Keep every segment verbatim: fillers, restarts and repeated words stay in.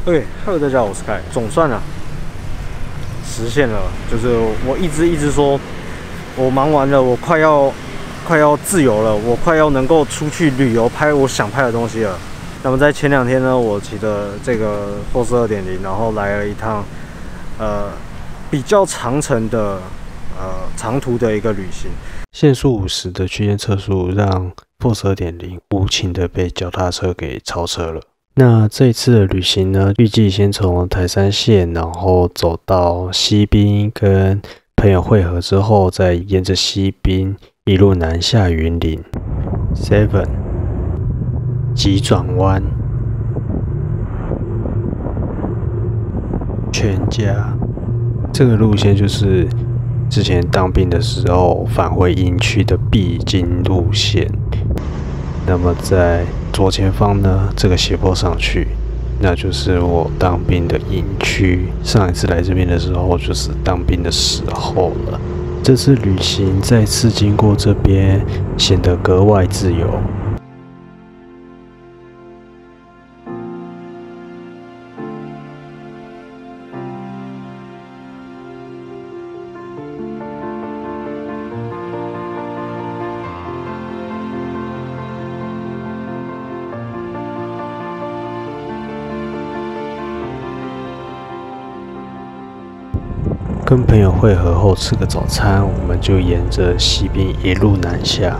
OK，Hello，大家好，我是凯。总算啊，实现了，就是我一直一直说，我忙完了，我快要快要自由了，我快要能够出去旅游拍我想拍的东西了。那么在前两天呢，我骑的这个 Force 二点零，然后来了一趟呃比较长程的呃长途的一个旅行。 限速五十的区间测速让 Force 二点零无情的被脚踏车给超车了。那这一次的旅行呢，预计先从台三线，然后走到西滨，跟朋友会合之后，再沿着西滨一路南下云林 Seven 急转弯全家。这个路线就是之前当兵的时候返回营区的必经路线。那么在左前方呢，这个斜坡上去，那就是我当兵的营区。上一次来这边的时候，就是当兵的时候了。这次旅行再次经过这边，显得格外自由。跟朋友会合后吃个早餐，我们就沿着西滨一路南下。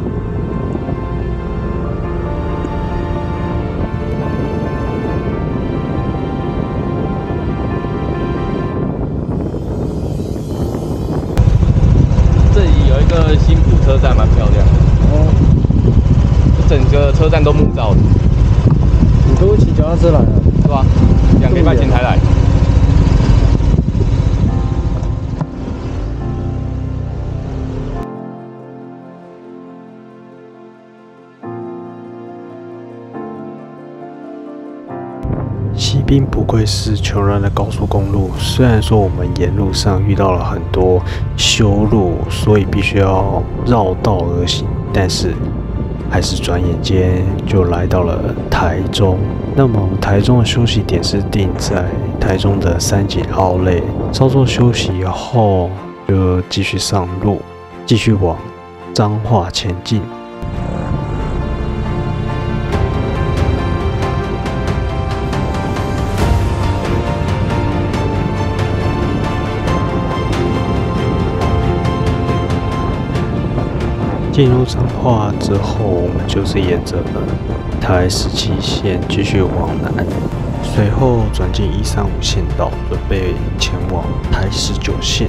这里有一个新埔车站，蛮漂亮的。哦，整个车站都木造的。 你都骑脚踏车来了， 是吧？两个礼拜前才来。 西滨不愧是穷人的高速公路，虽然说我们沿路上遇到了很多修路，所以必须要绕道而行，但是还是转眼间就来到了台中。那么台中的休息点是定在台中的三井奥莱，稍作休息后就继续上路，继续往彰化前进。进入彰化之后，我们就是沿着台十七线继续往南，随后转进一三五线道，准备前往台十九线。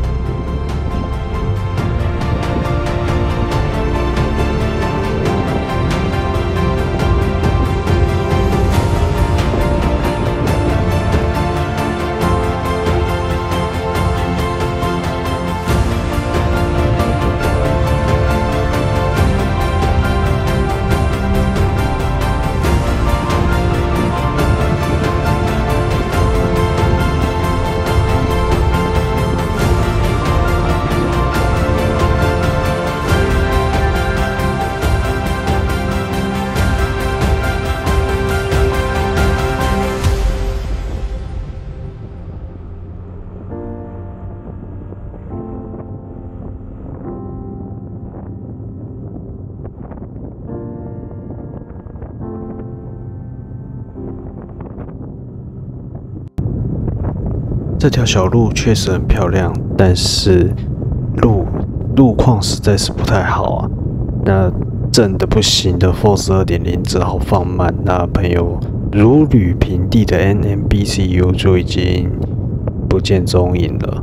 这条小路确实很漂亮，但是路路况实在是不太好啊。那震的不行的 Force 二点零只好放慢。那朋友如履平地的 N M B C U 就已经不见踪影了。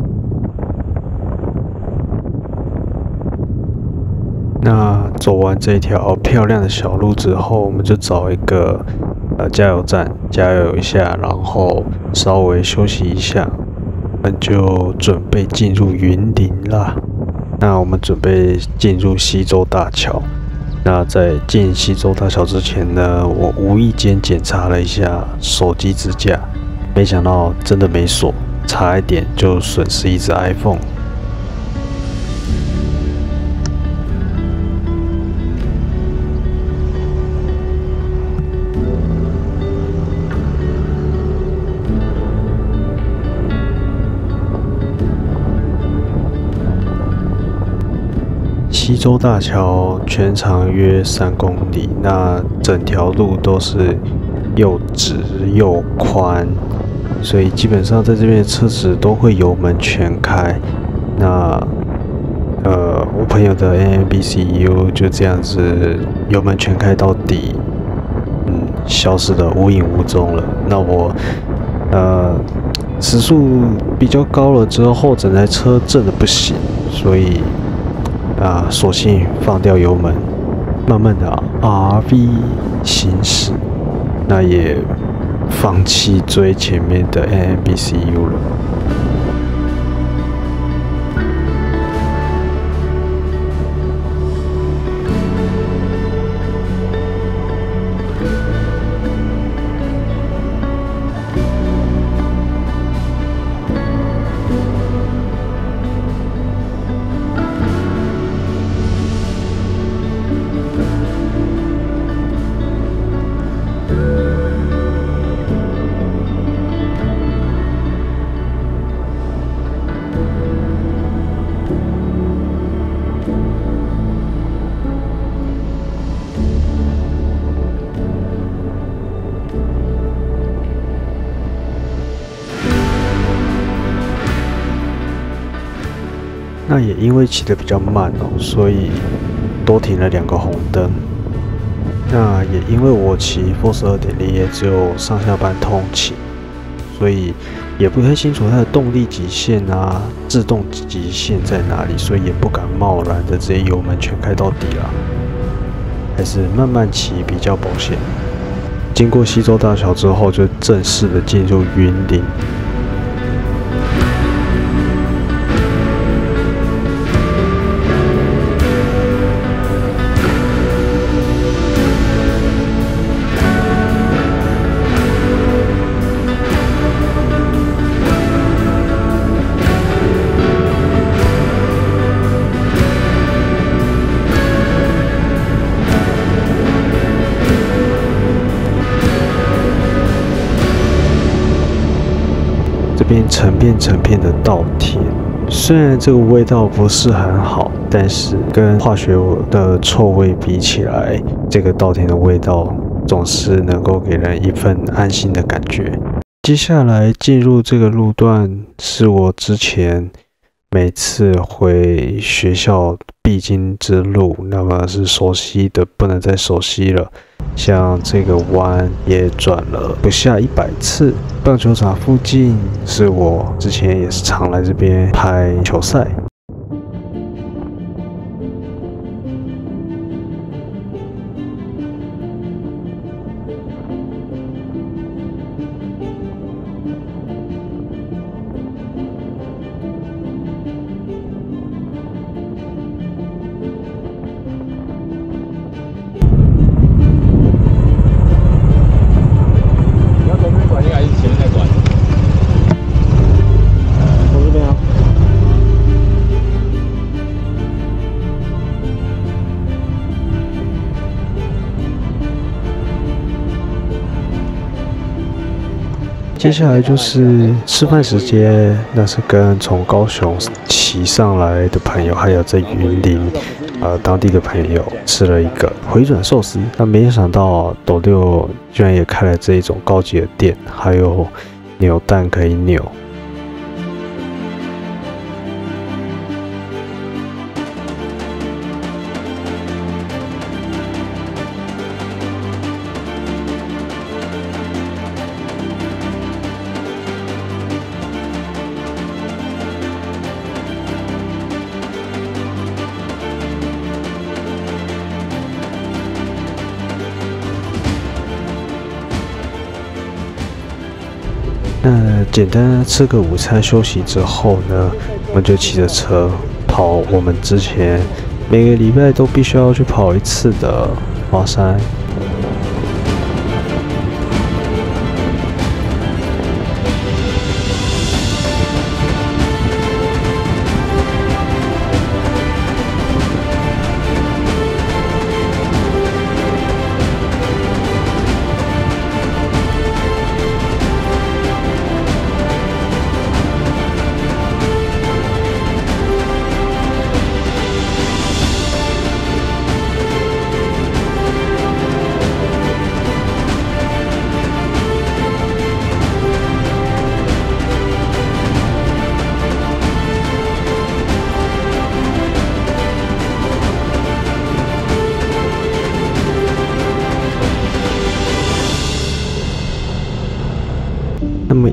那走完这条漂亮的小路之后，我们就找一个呃加油站加油一下，然后稍微休息一下，我们就准备进入云林啦。那我们准备进入溪州大桥。那在进溪州大桥之前呢，我无意间检查了一下手机支架，没想到真的没锁，差一点就损失一只 iPhone。 溪州大桥全长约三公里，那整条路都是又直又宽，所以基本上在这边的车子都会油门全开。那呃，我朋友的 N M B C U 就这样子油门全开到底，嗯，消失的无影无踪了。那我呃时速比较高了之后，整台车震的不行，所以啊，索性放掉油门，慢慢的 R V 行驶，那也放弃追前面的 N M B C U 了。那也因为骑得比较慢哦，所以多停了两个红灯。那也因为我骑 Force 二点零 也只有上下班通勤，所以也不太清楚它的动力极限啊、制动极限在哪里，所以也不敢贸然的直接油门全开到底啦，还是慢慢骑比较保险。经过溪州大桥之后，就正式的进入云林。这边成片成片的稻田，虽然这个味道不是很好，但是跟化学的臭味比起来，这个稻田的味道总是能够给人一份安心的感觉。接下来进入这个路段，是我之前每次回学校必经之路，那么是熟悉的不能再熟悉了。像这个弯也转了不下一百次。棒球场附近是我之前也是常来这边拍球赛。接下来就是吃饭时间，那是跟从高雄骑上来的朋友，还有在云林呃当地的朋友吃了一个回转寿司。那没想到斗六居然也开了这一种高级的店，还有扭蛋可以扭。那简单吃个午餐休息之后呢，我们就骑着车跑我们之前每个礼拜都必须要去跑一次的华山。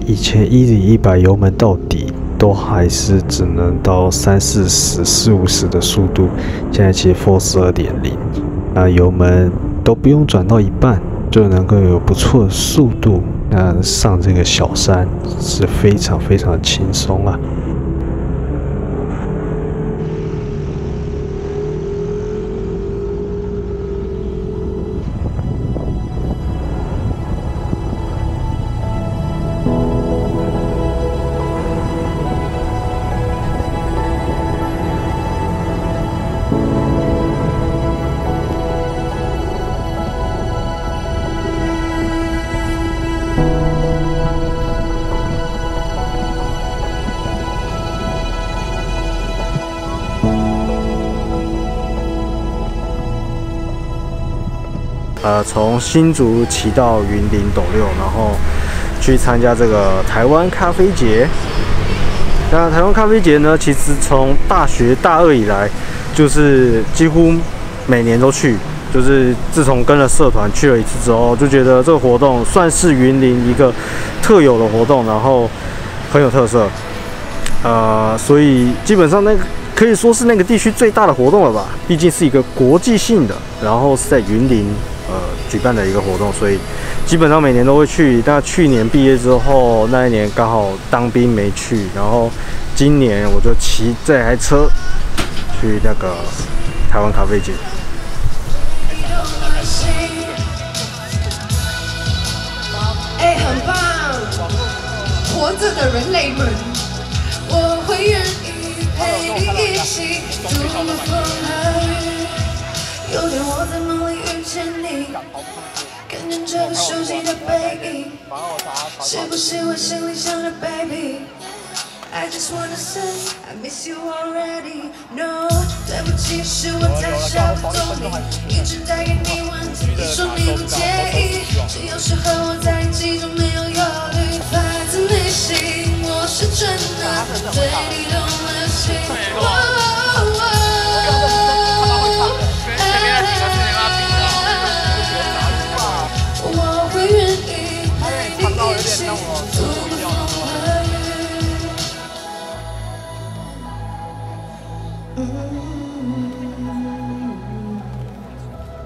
以前 Easy 一百油门到底都还是只能到三四十、四五十的速度，现在其实 Force 二点零，那油门都不用转到一半就能够有不错的速度，那上这个小山是非常非常轻松啊。 呃，从新竹骑到云林斗六，然后去参加这个台湾咖啡节。那台湾咖啡节呢，其实从大学大二以来，就是几乎每年都去。就是自从跟了社团去了一次之后，就觉得这个活动算是云林一个特有的活动，然后很有特色。呃，所以基本上那个可以说是那个地区最大的活动了吧？毕竟是一个国际性的，然后是在云林。呃，举办的一个活动，所以基本上每年都会去。那去年毕业之后，那一年刚好当兵没去，然后今年我就骑这台车去那个台湾咖啡节。 哎，很棒！活着的人类们，我会愿意陪你一起度过风和雨。有天我在梦里遇见你，看见这个熟悉的背影，是不是我心里想的 baby？ I just wanna say I miss you already. No， 对不起，是我太小不懂你，一直带给你问题，你说你不介意，只有时和我在一起就没有忧虑，发自内心，我是真的对你动了心。哦哦哦我会愿意陪你一起度过风和雨。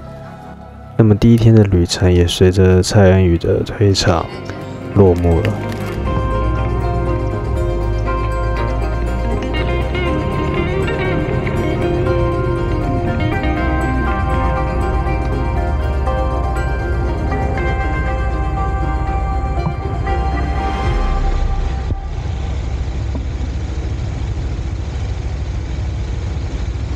那么第一天的旅程也随着蔡恩宇的退场落幕了。